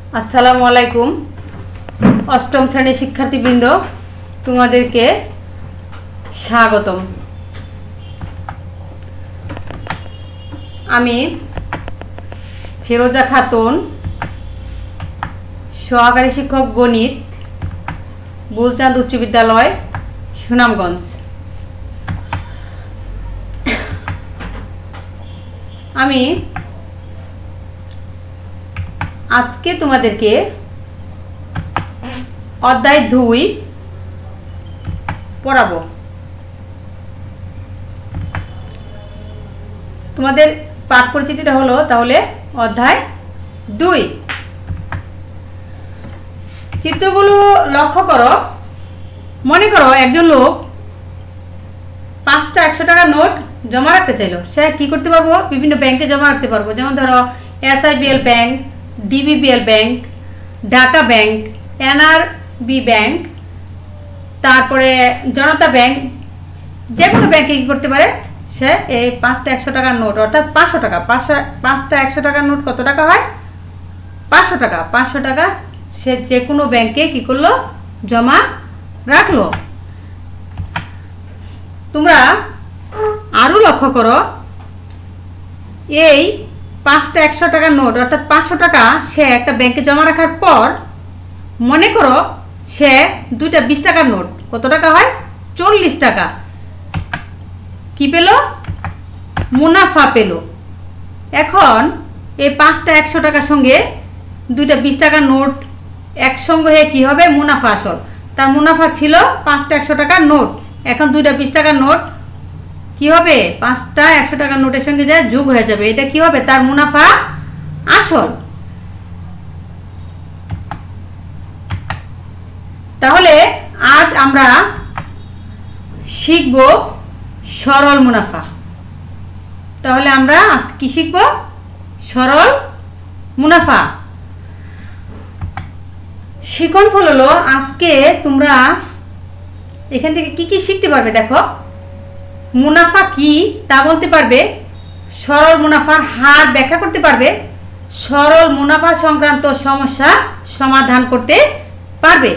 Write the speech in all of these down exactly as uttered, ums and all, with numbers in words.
আসসালামু আলাইকুম অষ্টম শ্রেণীর শিক্ষার্থীবৃন্দ, তোমাদেরকে স্বাগতম। আমি ফিরোজা খাতুন, সহকারী শিক্ষক গণিত, বুলচাঁদ উচ্চ বিদ্যালয়, সুনামগঞ্জ। আমি আজকে তোমাদেরকে অধ্যায় দুই পড়াবো। তোমাদের পাঠ পরিচিতিটা হলো তাহলে অধ্যায় দুই। চিত্রগুলো লক্ষ্য করো। মনে করো একজন লোক পাঁচটা একশো টাকার নোট জমা রাখতে চাইলো। সে কি করতে পারবো? বিভিন্ন ব্যাংকে জমা রাখতে পারবো। যেমন ধরো S I B L bank, D B B L bank, Dhaka bank, N R B bank, তারপরে জনতা ব্যাংক, যে কোনো ব্যাংকে কি করতে পারে? সে এই পাঁচটা একশো টাকার নোট অর্থাৎ পাঁচশো টাকা পাঁচশো পাঁচটা একশো টাকার নোট কত টাকা হয়? পাঁচশো টাকা। পাঁচশো টাকা সে যে কোনো ব্যাংকে কি করলো? জমা রাখলো। তোমরা আরো লক্ষ্য করো, এই পাঁচটা একশো টাকার নোট অর্থাৎ পাঁচশো টাকা সে একটা ব্যাংকে জমা রাখার পর মনে করো সে দুইটা বিশ টাকার নোট, কত টাকা হয়? চল্লিশ টাকা কি পেল? মুনাফা পেল। এখন এই পাঁচটা একশো টাকার সঙ্গে দুইটা বিশ টাকার নোট একসঙ্গে হয়ে কি হবে? মুনাফা আসল। তার মুনাফা ছিল পাঁচটা একশো টাকার নোট, এখন দুইটা বিশ টাকার নোট কি হবে? পাঁচটা একশো টাকার নোটের সঙ্গে যা যোগ হয়ে যাবে, এটা কি হবে? তার মুনাফা আসল। তাহলে আজ আমরা শিখব সরল মুনাফা। তাহলে আমরা কি শিখব? সরল মুনাফা। শিখন ফল হলো আজকে তোমরা এখান থেকে কি কি শিখতে পারবে? দেখো, মুনাফা কি তা বলতে পারবে, সরল মুনাফার হার ব্যাখ্যা করতে পারবে, সরল মুনাফা সংক্রান্ত সমস্যা সমাধান করতে পারবে।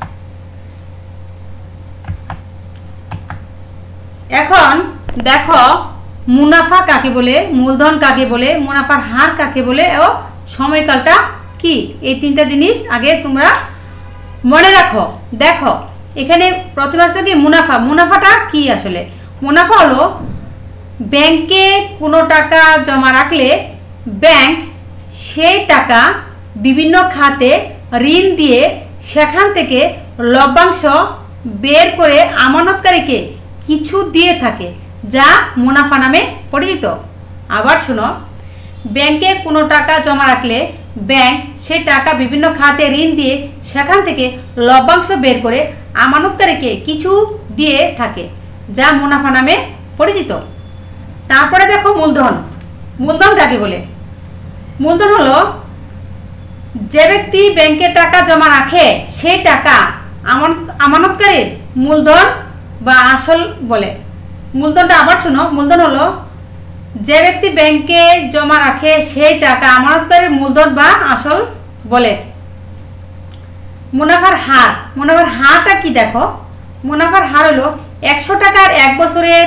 এখন দেখো, মুনাফা কাকে বলে, মূলধন কাকে বলে, মুনাফার হার কাকে বলে ও সময়কালটা কি, এই তিনটা জিনিস আগে তোমরা মনে রাখো। দেখো এখানে প্রথমে আসলে কি মুনাফা। মুনাফাটা কি আসলে? মুনাফা হলো ব্যাংকে কোনো টাকা জমা রাখলে ব্যাংক সেই টাকা বিভিন্ন খাতে ঋণ দিয়ে সেখান থেকে লভ্যাংশ বের করে আমানতকারীকে কিছু দিয়ে থাকে, যা মুনাফা নামে পরিচিত। আবার শোনো, ব্যাংকে কোনো টাকা জমা রাখলে ব্যাংক সেই টাকা বিভিন্ন খাতে ঋণ দিয়ে সেখান থেকে লভ্যাংশ বের করে আমানতকারীকে কিছু দিয়ে থাকে, যা মুনাফা নামে পরিচিত। তারপরে দেখো মূলধন। মূলধন কাকে বলে? মূলধন হলো যে ব্যক্তি ব্যাংকে টাকা জমা রাখে সেই টাকা আমানতকারীর মূলধন বা আসল বলে। মূলধনটা আবার শোনো, মূলধন হলো যে ব্যক্তি ব্যাংকে জমা রাখে সেই টাকা আমানতকারীর মূলধন বা আসল বলে। মুনাফার হার। মুনাফার হারটা কি? দেখো, মুনাফার হার হলো একশো টাকার এক বছরের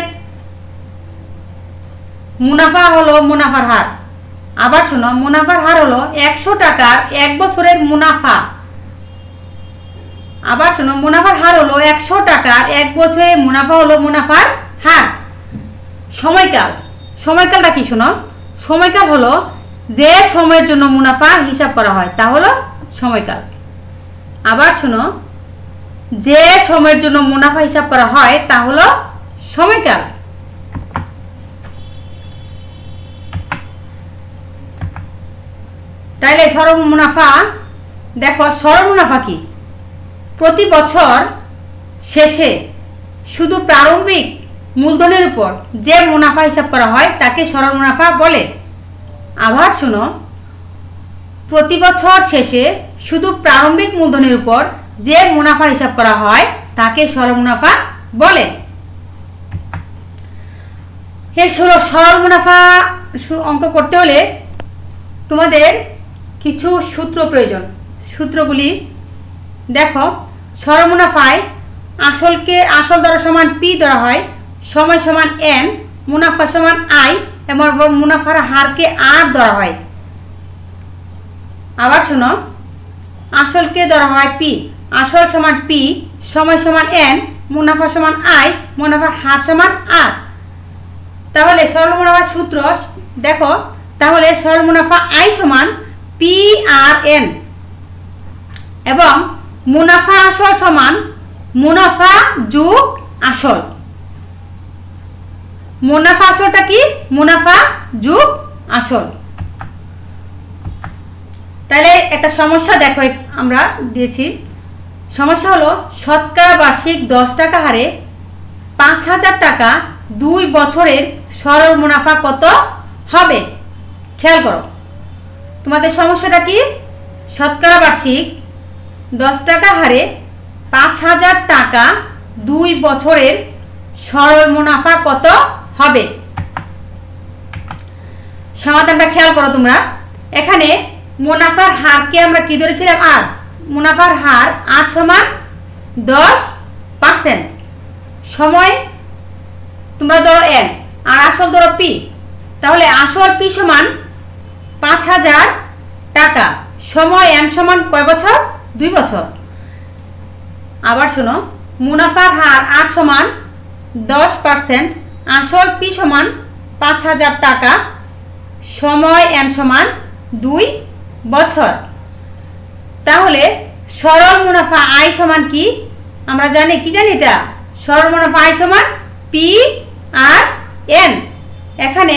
মুনাফা হলো মুনাফার হার। আবার শোনো, মুনাফার হার হলো একশো টাকার এক বছরের মুনাফা। আবার শোনো, মুনাফার হার হলো একশো টাকার এক বছরের মুনাফা হলো মুনাফার হার। সময়কাল। সময়কালটা কি? শোনো, সময়কাল হলো যে সময়ের জন্য মুনাফা হিসাব করা হয় তা হলো সময়কাল। আবার শোনো, যে সময়ের জন্য মুনাফা হিসাব করা হয় তা হলো সময়কাল। তাইলে সরল মুনাফা দেখো, সরল মুনাফা কি? প্রতি বছর শেষে শুধু প্রারম্ভিক মূলধনের উপর যে মুনাফা হিসাব করা হয় তাকে সরল মুনাফা বলে। আবার শোনো, প্রতি বছর শেষে শুধু প্রারম্ভিক মূলধনের উপর যে মুনাফা হিসাব করা হয় তাকে সরল মুনাফা বলে। এই সরল মুনাফা অঙ্ক করতে হলে তোমাদের কিছু সূত্র প্রয়োজন। সূত্রগুলি দেখো, সরল মুনাফায় আসলকে আসল ধরা সমান পি ধরা হয়, সময় সমান এন, মুনাফা সমান আই এবং মুনাফার হারকে আর ধরা হয়। আবার শোনো, আসলকে ধরা হয় পি, আসল সমান পি, সময় সমান এন, মুনাফা সমান আই, মুনাফার হার সমান আর। তাহলে সরল মুনাফার সূত্র দেখো, তাহলে সরল মুনাফা আই সমান পি আর এন এবং মুনাফা আসল সমান মুনাফা যোগ আসল। মুনাফা আসলটা কি? মুনাফা যোগ আসল। তাহলে একটা সমস্যা দেখো আমরা দিয়েছি। সমস্যা হলো শতকরা বার্ষিক দশ টাকা হারে পাঁচ হাজার টাকা দুই বছরের সরল মুনাফা কত হবে? খেয়াল করো, তোমাদের সমস্যাটা কি? শতকরা বার্ষিক দশ টাকা হারে পাঁচ হাজার টাকা দুই বছরের সরল মুনাফা কত হবে? সমাধানটা খেয়াল করো তোমরা। এখানে মুনাফার হারকে আমরা কি ধরেছিলাম? আর। মুনাফার হার আর সমান দশ পার্সেন্ট, সময় তোমরা ধরো এন আর আসল ধরো পি। তাহলে আসল পি সমান পাঁচ হাজার টাকা, সময় এন সমান কয় বছর? দুই বছর। আবার শোনো, মুনাফার হার আর সমান দশ পার্সেন্ট, আসল পি সমান পাঁচ হাজার টাকা, সময় এন সমান দুই বছর। তাহলে সরল মুনাফা আই সমান কি? আমরা জানি কি জানি এটা? সরল মুনাফা আই সমান পি আর এন। এখানে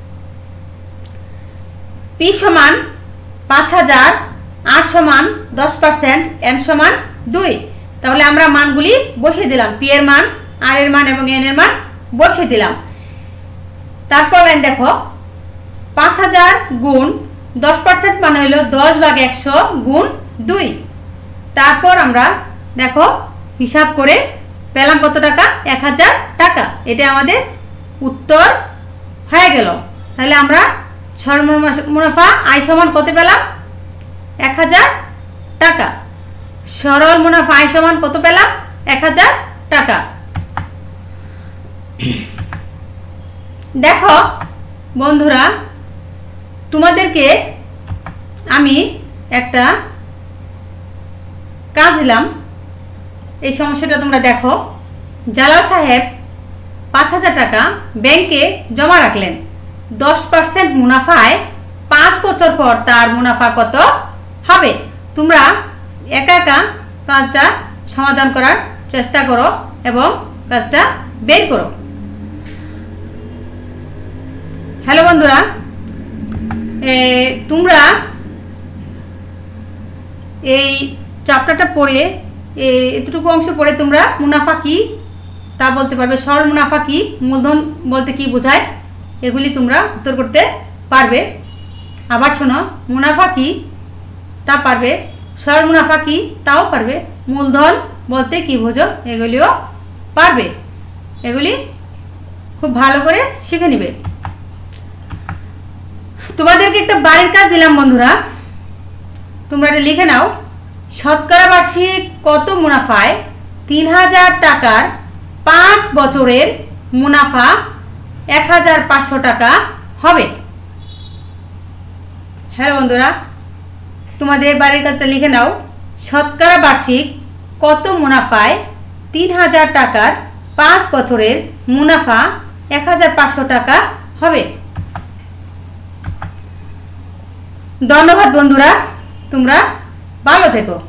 পি সমান পাঁচ হাজার, আর সমান দশ পার্সেন্ট, এন সমান দুই। তাহলে আমরা মানগুলি বসিয়ে দিলাম, পি এর মান, আর এর মান এবং এন এর মান বসিয়ে দিলাম। তারপর লাইন দেখো, পাঁচ হাজার গুণ দশ পার্সেন্ট মানে হলো দশ ভাগ একশো গুণ দুই। তারপর আমরা দেখো হিসাব করে পেলাম কত টাকা? এক হাজার টাকা। এটা আমাদের উত্তর হয়ে গেল। তাহলে আমরা সরল মুনাফা আয় সমান কত পেলাম? এক হাজার টাকা। সরল মুনাফা আয় সমান কত পেলাম? এক হাজার টাকা। দেখো বন্ধুরা, তোমাদেরকে আমি একটা কাজ দিলাম। এই সমস্যাটা তোমরা দেখো। জালাল সাহেব পাঁচ হাজার টাকা ব্যাংকে জমা রাখলেন। দশ পার্সেন্ট মুনাফায় পাঁচ বছর পর তার মুনাফা কত হবে? তোমরা একা একা কাজটা সমাধান করার চেষ্টা করো এবং কাজটা বের করো। হ্যালো বন্ধুরা, তোমরা এই চ্যাপ্টারটা পড়ে, এতটুকু অংশ পড়ে তোমরা মুনাফা কি তা বলতে পারবে, সরল মুনাফা কি, মূলধন বলতে কি বোঝায়, এগুলি তোমরা উত্তর করতে পারবে। আবার শোনো, মুনাফা কি তা পারবে, সরল মুনাফা কি তাও পারবে, মূলধন বলতে কি বোঝো এগুলিও পারবে। এগুলি খুব ভালো করে শিখে নিবে। তোমাদেরকে একটা বাড়ির কাজ দিলাম বন্ধুরা, তোমরা এটা লিখে নাও। শতকরা বার্ষিক কত মুনাফায় তিন হাজার টাকার পাঁচ বছরের মুনাফা এক হাজার পাঁচশো টাকা হবে? হ্যাঁ বন্ধুরা, তোমাদের বাড়ির কাজটা লিখে নাও। শতকরা বার্ষিক কত মুনাফায় তিন হাজার টাকার পাঁচ বছরের মুনাফা এক হাজার পাঁচশো টাকা হবে? ধন্যবাদ বন্ধুরা, তোমরা ভালো থেকো।